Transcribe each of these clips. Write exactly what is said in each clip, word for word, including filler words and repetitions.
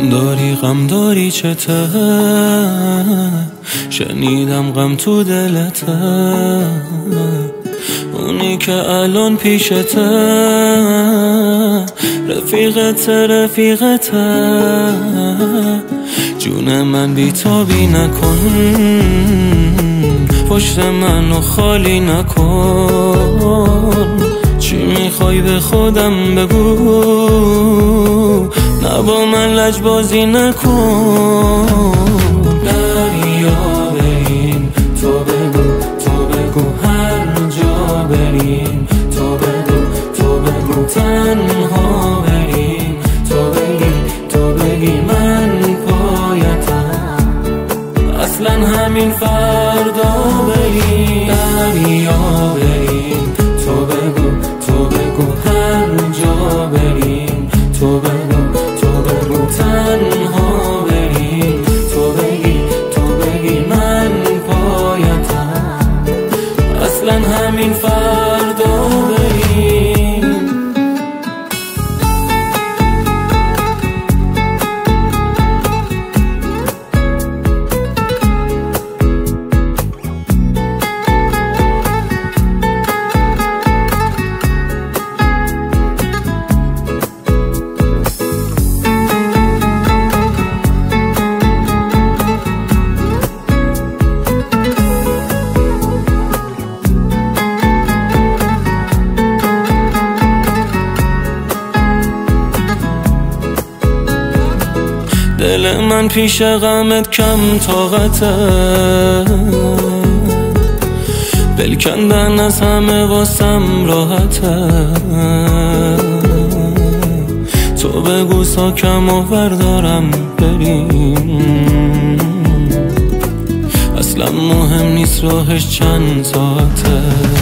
غم داری غم داری چته، شنیدم غم تو دلته، اونی که الان پیشته رفیقته رفیقته. جون من بیتابی نکن، پشت منو خالی نکن. چی میخوای به خودم بگو، نه با من لجبازی نکن. دریا بریم تو بگو تو بگو، هر جا بریم تو بگو تو بگو، تنها بریم تو بگی تو بگی من پایتم، اصلا همین فردا بریم. دریا بریم تو بگو تو بگو، هر جا بریم تو بگو تو بگو، تنها بریم تو بگی تو بگی من پایتم، اصلا همین فردا بریم. دل من پیش غمت کم طاقته، دل کندن از همه واسم راحته. تو بگو ساکم و بردارم بریم، اصلا مهم نیست راهش چند ساعته.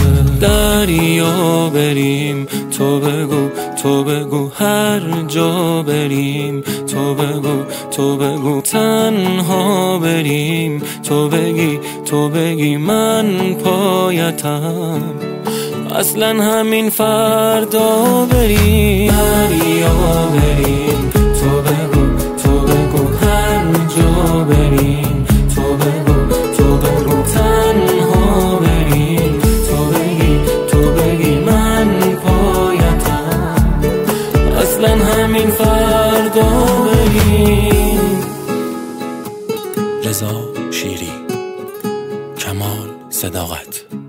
دریا بریم تو بگو تو بگو، هر جا بریم تو بگو تو بگو، تنها بریم تو بگی تو بگی من پایتم، اصلا همین فردا بریم. دریا بریم تو بگو تو بگو، هر جا بریم تو بگو تو بگو، تنها بریم تو بگی تو بگی من پایتم، اصلا همین فردا بریم. رضا شیری، کمال صداقت.